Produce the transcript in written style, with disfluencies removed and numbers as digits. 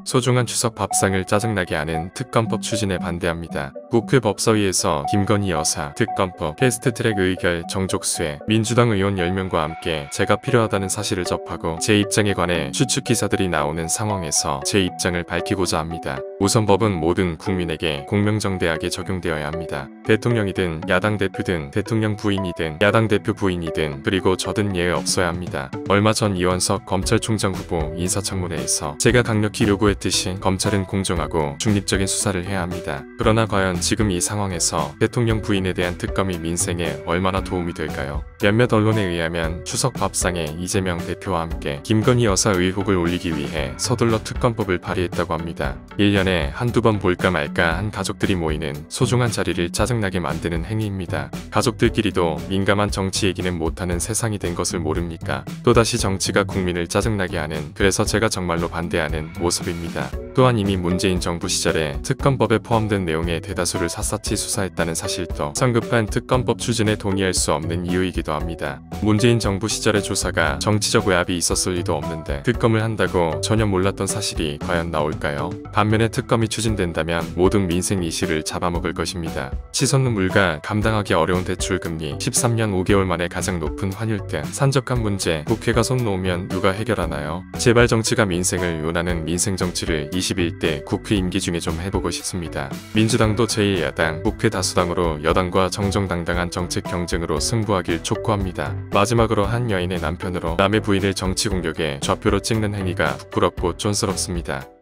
소중한 추석 밥상을 짜증나게 하는 특검법 추진에 반대합니다. 국회 법사위에서 김건희 여사 특검법 패스트트랙 의결 정족수에 민주당 의원 10명과 함께 제가 필요하다는 사실을 접하고 제 입장에 관해 추측 기사들이 나오는 상황에서 제 입장을 밝히고자 합니다. 우선 법은 모든 국민에게 공명정대하게 적용되어야 합니다. 대통령이든 야당 대표든 대통령 부인이든 야당 대표 부인이든 그리고 저든 예외 없어야 합니다. 얼마 전 이원석 검찰총장 후보 인사청문회에서 제가 강력히 요구했듯이 검찰은 공정하고 중립적인 수사를 해야 합니다. 그러나 과연 지금 이 상황에서 대통령 부인에 대한 특검이 민생에 얼마나 도움이 될까요? 몇몇 언론에 의하면 추석 밥상에 이재명 대표와 함께 김건희 여사 의혹을 올리기 위해 서둘러 특검법을 발의했다고 합니다. 1년에 한두 번 볼까 말까 한 가족들이 모이는 소중한 자리를 짜증나게 만드는 행위입니다. 가족들끼리도 민감한 정치 얘기는 못하는 세상이 된 것을 모릅니까? 또다시 정치가 국민을 짜증나게 하는, 그래서 제가 정말로 반대하는 모습입니다. 또한 이미 문재인 정부 시절에 특검법에 포함된 내용의 대다수를 샅샅이 수사했다는 사실도 성급한 특검법 추진에 동의할 수 없는 이유이기도 합니다. 문재인 정부 시절의 조사가 정치적 외압이 있었을 리도 없는데 특검을 한다고 전혀 몰랐던 사실이 과연 나올까요? 반면에 특검이 추진된다면 모든 민생 이슈를 잡아먹을 것입니다. 치솟는 물가, 감당하기 어려운 대출금리, 13년 5개월 만에 가장 높은 환율 등 산적한 문제, 국회가 손 놓으면 누가 해결하나요? 제발 정치가 민생을 요나는 민생정치를 21대 국회 임기 중에 좀 해보고 싶습니다. 민주당도 제1야당, 국회 다수당으로 여당과 정정당당한 정책 경쟁으로 승부하길 촉구합니다. 마지막으로 한 여인의 남편으로 남의 부인을 정치 공격에 좌표로 찍는 행위가 부끄럽고 촌스럽습니다.